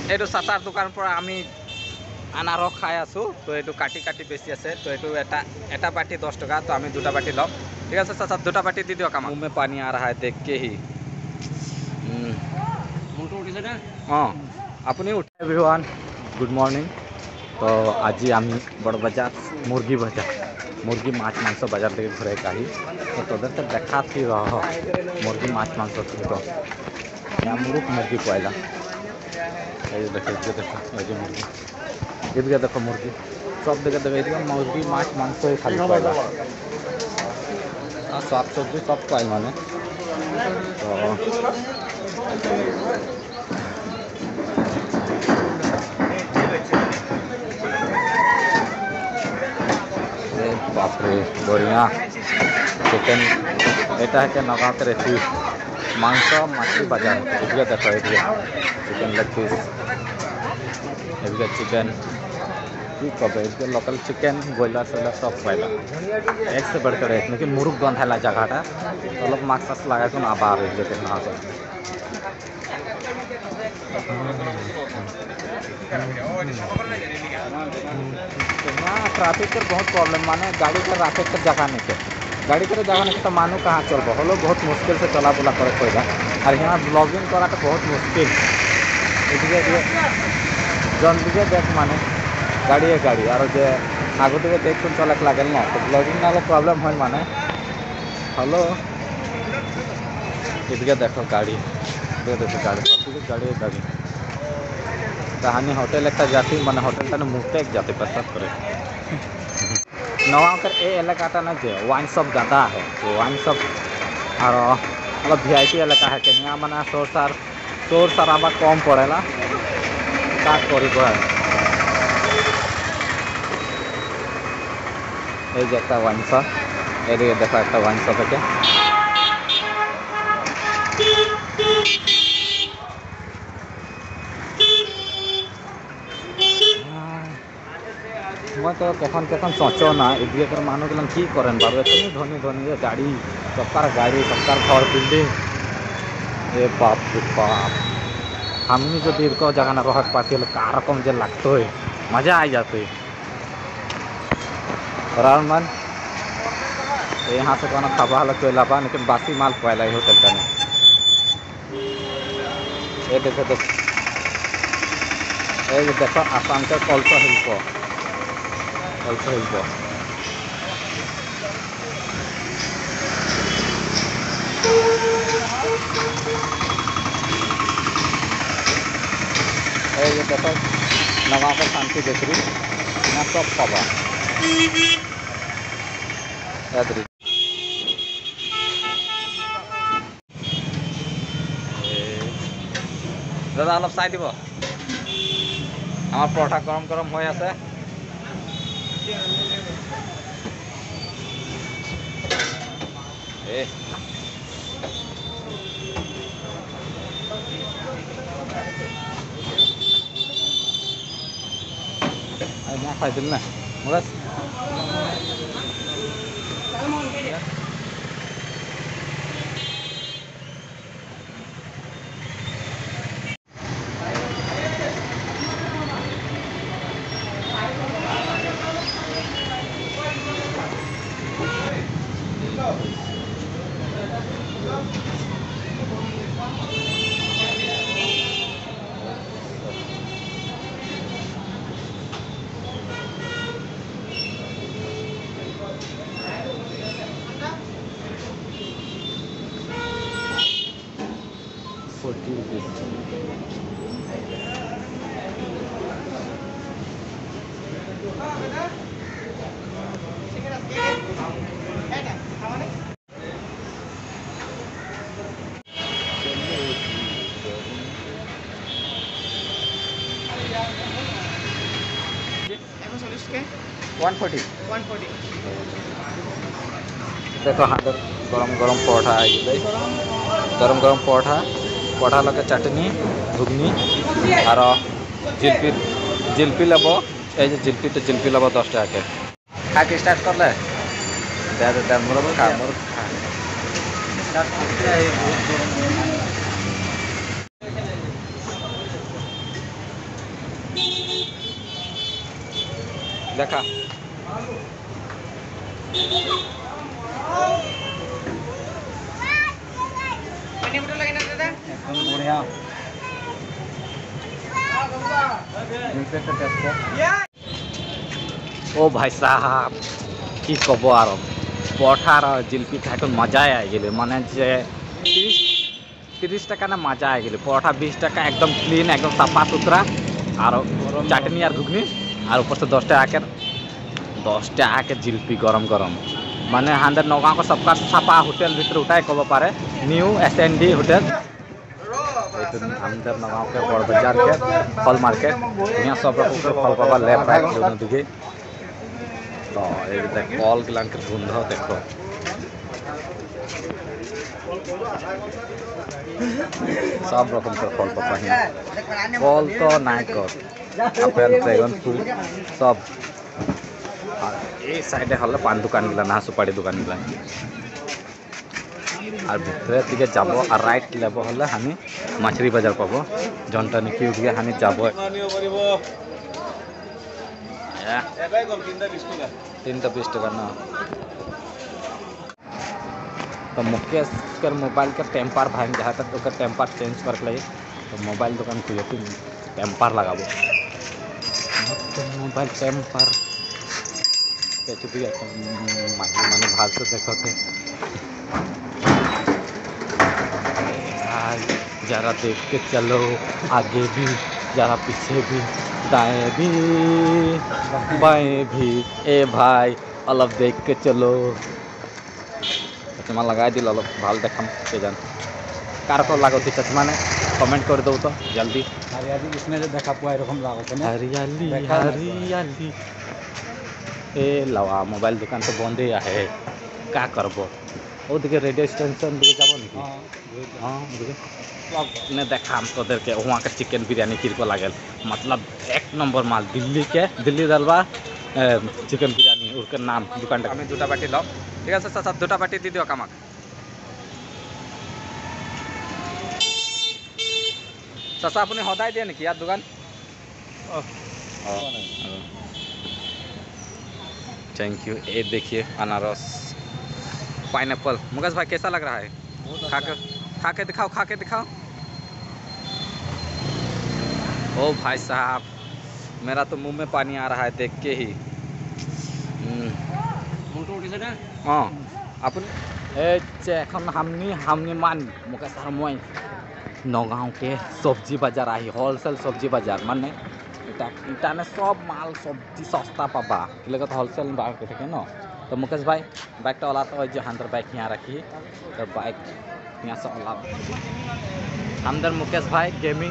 এইটো চাচাৰ দোকানৰ পৰা আমি আনাৰস খাই আছোঁ। তো এইটো কাটি কাটি বেছি আছে। তো এইটো এটা বাটি 10 টকা। তো আমি দুটা বাটি ল'ম। ঠিক আছে চাচা, দুটা বাটি দি দিয়ক আমাক। মুँহ में पानी आ रहा है देख के ही। हाँ अपनी उठ एवरीवन गुड मॉर्निंग। तो आज आम बड़ बाजार मुर्गी बाजार मुर्गी माछ मांस बाजार देखे घरे काही तो तोदर तो देखा थी रह मुर्गी माछ मांस थी तो या मुरुख मुर्गी पहला देखो मुर्गी इधर देखो मुर्गी सब देखे देखो मुर्गी माछ मांस खाली पहला साग सब्जी सब पाइल माने तो बाप रे बढ़िया चिकन एटा है नगाँव के रेथी मांस मछली बाजार ये देखो ये चिकन लेग पीस ये चिकन की कब इसके लोकल चिकन ब्रॉयलर सोलर सब पहला एक से बढ़कर एक लेकिन मुर्ग गंध है जगहटा तो लोग मास्क लगा के आबार लेकिन ना ट्रैफिक पर बहुत प्रॉब्लम माने गाड़ी कर राखे कर जगह नहीं है गाड़ी कर जगह नहीं तो मानू कहाँ चल बोलो बहुत मुश्किल से चला बुला करे पड़ेगा और यहाँ ब्लॉगिंग करा तो बहुत मुश्किल इसलिए जल्दी देख माने गाड़ी है गाड़ी और जो आगू दिखे देख सुन चलक लगे ना तो ब्लॉगिंग ना प्रॉब्लम हो माने हेलो इधर देखो गाड़ी देखो गाड़ी गाड़ी गाड़ी कहानी होटल एक जाती माने होटल टा मुहते एक जाती प्रसाद करे नवा कर ए इलाका ना जे वाइन शॉप ज़्यादा है तो वाइन शॉप और मतलब वीआईपी इलाका है कि यहाँ माने शोर शराबा कम पड़ेला का करी को है एक वाइन शॉप ये देखो एक वाइन शॉप है मैं तो केखन सोचो ना इधर कर मानो गलन की करें बाबू इतनी धनी धनी गाड़ी सबकार घर बिल्डिंग ये बाप रे बाप हमनी जो दीर्घ जगह ना रह पाती का रकम जो लगते है मजा आ जाते मन यहाँ से कहना खावा हल कोयला बा लेकिन बासी माल पहला ही होटल का नहीं ये देखो आसाम के कल्प शिल्प ये देखो नवा का शांति बेकरी यहाँ सब पावा दादा अलग चाय দিব আমার পরোটা গরম গরম হয়ে আছে मैं खाई दिल ना मुराद के 140 140 देखो हाँ गरम गरम परोठा है गरम गरम परोठा लगे चटनी घुगनी और जिलपी लब ये जिलपी लब 10 टका के खा के स्टार्ट कर ले दे मोर खा देखा पानी बोतल लगे ना दादा एकदम बढ़िया ओ भाई साहब की कब आर पठार जिलपी खाए तो मजा आए माने जे 30 टाका ना मजा आए पराठा 20 टाका एकदम क्लीन एकदम साफा सुथरा और चाटनी और घुगनी और ऊपर से 10 टाका के जिलपी गरम गरम माने हांदर नौगांव को सबका साफा होटल भीतर उठाए कब पारे न्यू SND होटल अंदर नगाँव के बड़ बाजार के फल मार्केट यहाँ सब रकम के फल पाबा लेफ्ट राइट दोनों दिखे तो ये कल गिलान के गंध देखो सब रकम के फल पाबा यहाँ फल तो नाय कर एप्पल ड्रैगन फ्रूट सब ये साइडे हल्ला पान दुकान गिला ना सुपारी दुकान गिला और भितरे दिखे जाब और राइट लेब हले हानि माछरी बाजार पाब जंटा निकी उठिके हानि जाब 320 टाका ना तो मुकेश कर मोबाइल के टेम्पर भाई जहाँ तक तो टेम्पर चेंज कर लगे तो मोबाइल दुकान खुले तो टेम्पर लगाबो मोबाइल टेम्पर माने भाग से देखते जरा देख के चलो आगे भी जरा पीछे भी दाएं भी बाएं भी ए भाई अलग देख के चलो चश्मा लगा दिल अलग भाल देखम के जान कार को लागत चश्मा ने कमेंट कर दो तो जल्दी हरियाली इसमें जो देखा पुआ एरकम लागत है हरियाली हरियाली ए लवा मोबाइल दुकान तो बंद ही है का करबो ओ दिखे रेडियो स्टेशन दिखे जाबो निकी हां दिखे अब ने देखा हम तो के वहाँ के चिकन बिरयानी किरको लागल मतलब एक नंबर माल दिल्ली दलवा चिकन बिरयानी उनके नाम दुकान আমি দুটা বাটি লম ঠিক আছে স্যার দুটা বাটি দি দিও কামাক চাচা আপুনি সদায় দিয়ে নেকি ইয়াত দোকান थैंक यू ये देखिए अनारस पाइनएप्पल मुकेश भाई कैसा लग रहा है खा के दिखाओ ओ भाई साहब मेरा तो मुंह में पानी आ रहा है देख के ही हाँ अपन हमनी मान मुकेश मैं नगाँव के सब्जी बाजार आई होलसेल सब्जी बाजार माने इटाने सब माल सब्जी सस्ता पाबा तो होलसेल मार्केट है न तो मुकेश भाई बाइक तो ओला तो जो अंदर बाइक यहाँ रखी तो बाइक यहाँ से ओला अंदर मुकेश भाई गेमिंग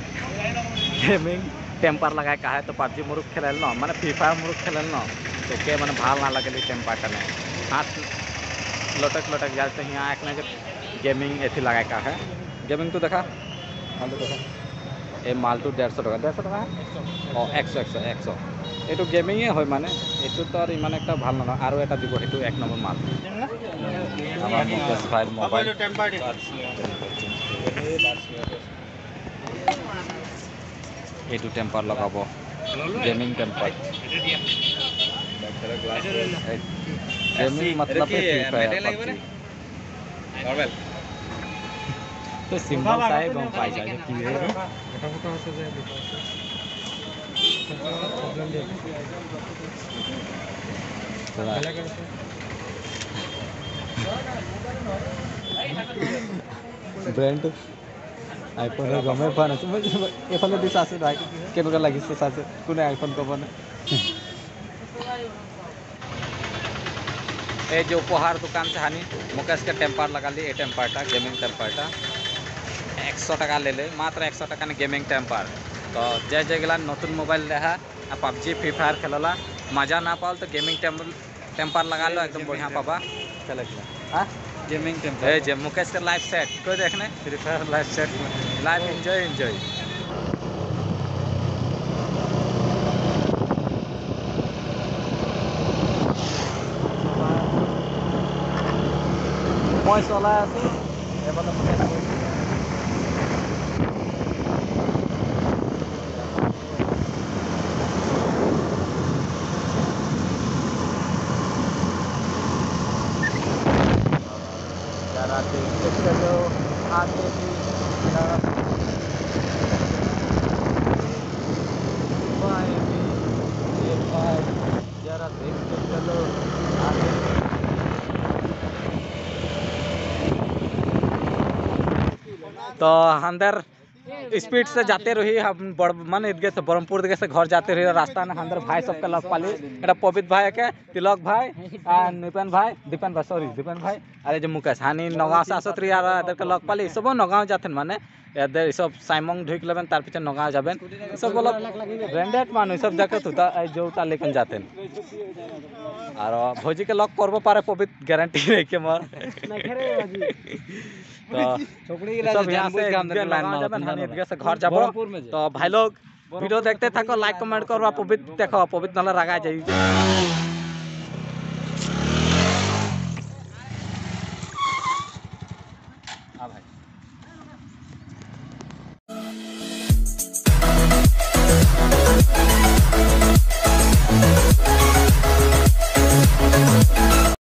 टेम्पर लगा का है तो PUBG मुरुख खेल न मैंने फ्री फायर मुरुख खेल न तो के मैंने भाल ना लगे टेम्पर टने हाथ लटक जाए तो यहाँ एक ना गेमिंग एथी लगा का है गेमिंग तो देखा ये माल तो 150 টাকা और 100 ये तो गेमिंग है माने ये तो इमान एक भल ना और एट दी ये एक नम्बर माल मुकेश भाई मोबाइल ये टेम्पर लगाब गेमिंग टेम्पर गेमिंग मतलब तो सिंपल साहेब हम पाई जाए कि ब्रांड आईफोन गमे पान एफाले दिस आसे भाई केनेका लागिसे सासे कोने आईफोन को बने ए जो उपहार दुकान से हानि मुकेश के टेम्पर लगा ली ए टेम्परटा गेमिंग टेम्परटा 100 টাকা ले ले मात्र 100 টাকা ने गेमिंग टेम्पर तो जय गला नतून मोबाइल रहा PUBG फ्री फायर खेलला मजा ना पाल तो गेमिंग टेम्पर लगा लो एकदम बढ़िया पाबा चले हाँ गेमिंग टेम्पर जे मुकेश के लाइव सेट कोई देखने free fire live set live enjoy মই চলাই আছো এবারে जरा देखते चलो आगे भी भाई भी ये भाई जरा देखते चलो आगे तो अंदर स्पीड से जाते रही हम मन ईदगे से ब्रह्मपुर दिगे से घर जाते रही रास्ता में अंदर भाई सबके लग पाली एटा पवित्र भाई के तिलक भाई दीपन भाई अरे जो मुकेश हानि नगाँव से आसत रही इधर के लग पाली सब नगाँव जाते माने इधर सब साइमंग ढुक लेबेन तार पीछे नगाँव जाबेन सब बोलो ब्रांडेड मान सब जाके तुता जोता लेकिन जाते और भौजी के लग करबो पारे पवित्र गारंटी रही के मोर तो सब यहाँ से घर जाबो तो भाई लोग वीडियो देखते थको लाइक कमेंट करो पवित्र देखो पवित्र नला रगा जाइए।